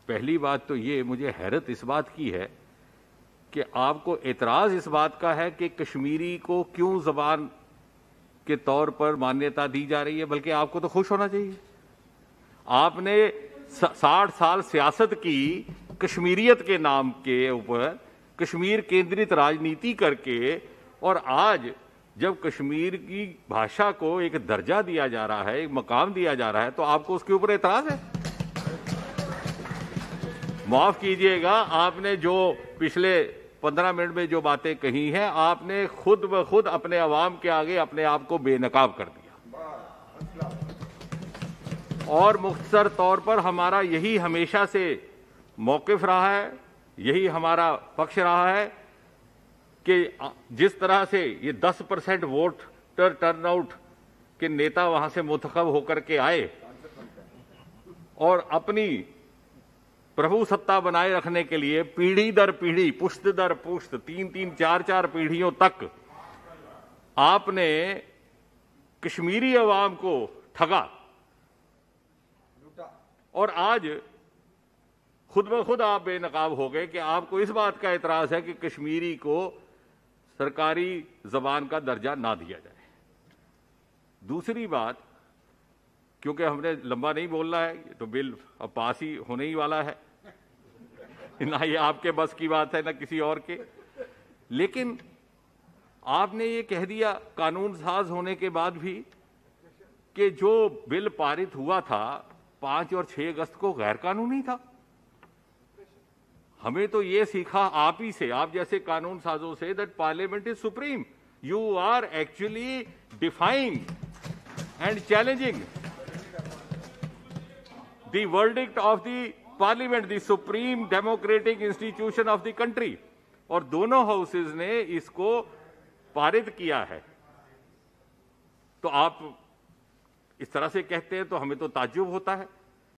पहली बात तो ये, मुझे हैरत इस बात की है कि आपको एतराज इस बात का है कि कश्मीरी को क्यों जबान के तौर पर मान्यता दी जा रही है, बल्कि आपको तो खुश होना चाहिए। आपने 60 साल सियासत की कश्मीरियत के नाम के ऊपर, कश्मीर केंद्रित राजनीति करके, और आज जब कश्मीर की भाषा को एक दर्जा दिया जा रहा है, एक मकाम दिया जा रहा है, तो आपको उसके ऊपर एतराज है। माफ कीजिएगा, आपने जो पिछले 15 मिनट में जो बातें कही हैं, आपने खुद ब खुद अपने अवाम के आगे अपने आप को बेनकाब कर दिया। और मुख्तसर तौर पर हमारा यही हमेशा से मौकिफ रहा है, यही हमारा पक्ष रहा है कि जिस तरह से ये 10% वोटर टर्नआउट के नेता वहां से मुंतखब होकर के आए और अपनी प्रभु सत्ता बनाए रखने के लिए पीढ़ी दर पीढ़ी, पुश्त दर पुश्त, 3-3, 4-4 पीढ़ियों तक आपने कश्मीरी अवाम को ठगा, और आज खुद ब खुद आप बेनकाब हो गए कि आपको इस बात का एतराज है कि कश्मीरी को सरकारी जबान का दर्जा ना दिया जाए। दूसरी बात, क्योंकि हमने लंबा नहीं बोलना है, तो बिल अब पास ही होने ही वाला है, ना ये आपके बस की बात है ना किसी और के, लेकिन आपने ये कह दिया कानून साज होने के बाद भी कि जो बिल पारित हुआ था 5 और 6 अगस्त को गैर कानूनी था। हमें तो ये सीखा आप ही से, आप जैसे कानून साजों से, that parliament is supreme. You are actually defying and challenging the verdict of the parliament, the supreme democratic institution of the country. और दोनों हाउसेज ने इसको पारित किया है। तो आप इस तरह से कहते हैं तो हमें तो ताज्जुब होता है।